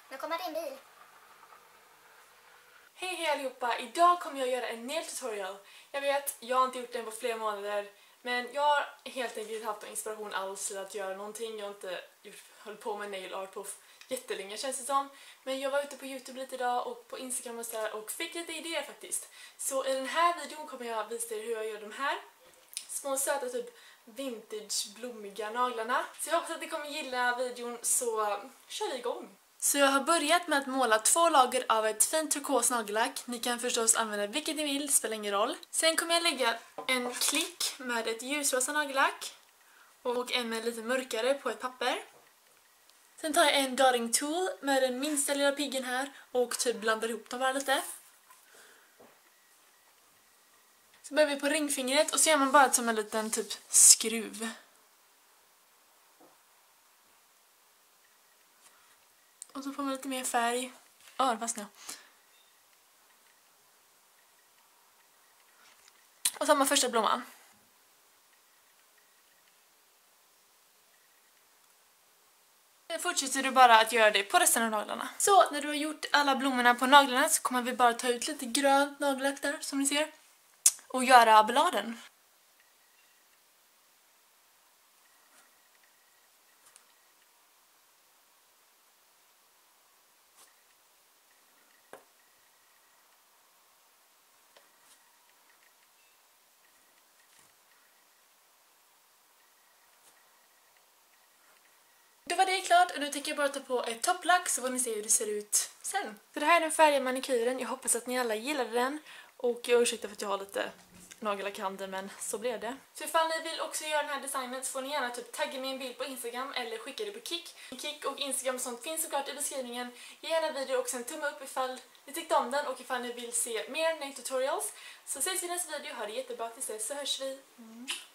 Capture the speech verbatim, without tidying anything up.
Nu kommer din bil. Hej hej allihopa! Idag kommer jag göra en nail tutorial. Jag vet, jag har inte gjort den på flera månader. Men jag har helt enkelt haft någon inspiration alls till att göra någonting. Jag har inte gjort, hållit på med nail art på jättelänge känns det som. Men jag var ute på YouTube lite idag och på Instagram och så där och fick lite idéer faktiskt. Så i den här videon kommer jag visa er hur jag gör de här små söta typ vintage blommiga naglarna. Så jag hoppas att ni kommer gilla videon, så kör vi igång! Så jag har börjat med att måla två lager av ett fint turkos nagellack. Ni kan förstås använda vilket ni vill, spelar ingen roll. Sen kommer jag lägga en klick med ett ljusrosa nagellack och en med lite mörkare på ett papper. Sen tar jag en dotting tool med den minsta lilla piggen här och typ blandar ihop dem bara lite. Så börjar vi på ringfingret och så gör man bara som en liten typ skruv. Och så får man lite mer färg. Åh, det fastnar. Och så har man första blomman. Sen fortsätter du bara att göra det på resten av naglarna. Så när du har gjort alla blommorna på naglarna så kommer vi bara ta ut lite grönt nagellack där som ni ser. Och göra bladen. Då var det klart och nu tänker jag bara ta på ett topplack så får ni se hur det ser ut sen. Så det här är den färdiga manikyren. Jag hoppas att ni alla gillade den. Och jag ursäktar för att jag har lite nagellack i handen, men så blev det. Så ifall ni vill också göra den här designen så får ni gärna typ tagga mig en bild på Instagram eller skicka det på Kik. Kik och Instagram och sånt finns såklart i beskrivningen. Ge gärna video och sen tumma upp ifall ni tyckte om den och ifall ni vill se mer nail tutorials. Så ses vi i nästa video. Ha det jättebra tills dess, så hörs vi. Mm.